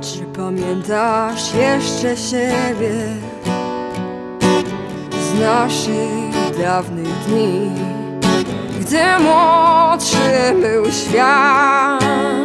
Czy pamiętasz jeszcze siebie z naszych dawnych dni, gdy młodszy był świat?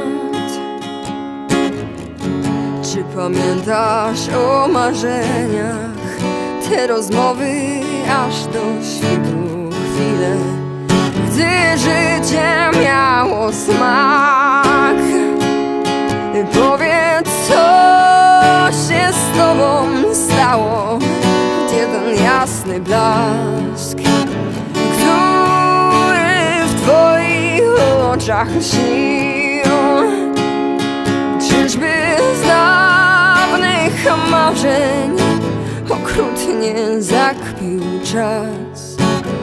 Czy pamiętasz o marzeniach, te rozmowy aż do świtu, chwile, gdy życie miało smak? Powiedz, co się z tobą stało, gdzie ten jasny blask, który w twoich oczach śnił? Czyżby z dawnych marzeń okrutnie zakpił czas?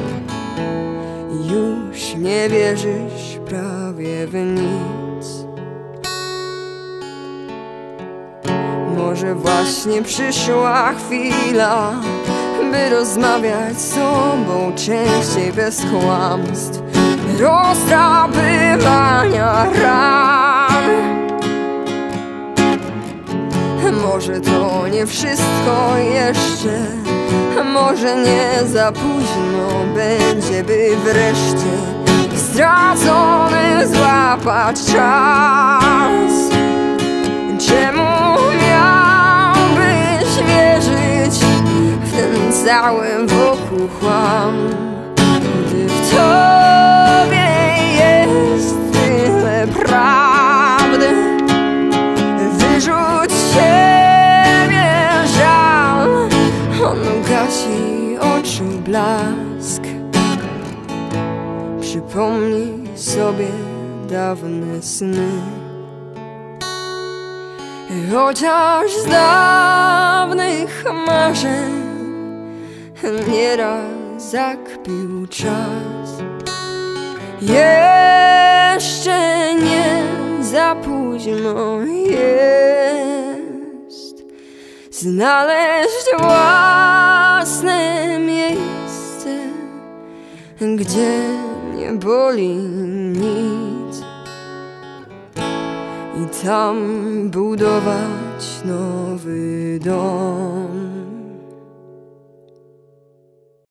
Już nie wierzysz prawie w nic. Może właśnie przyszła chwila, by rozmawiać z sobą częściej, bez kłamstw, rozdrabywania ran. Może to nie wszystko jeszcze, może nie za późno będzie, by wreszcie zdradzony złapać czas. Czemu miałbyś wierzyć w ten cały wokół chłam, gdy w tobie jest tyle prawdy? Wyrzuć siebie żal, on gasi oczu blask. Przypomnij sobie dawne sny, chociaż z dawnych marzeń nieraz zakpił czas. Jeszcze nie za późno jest znaleźć własne miejsce, gdzie nie boli nic, i tam budować nowy dom.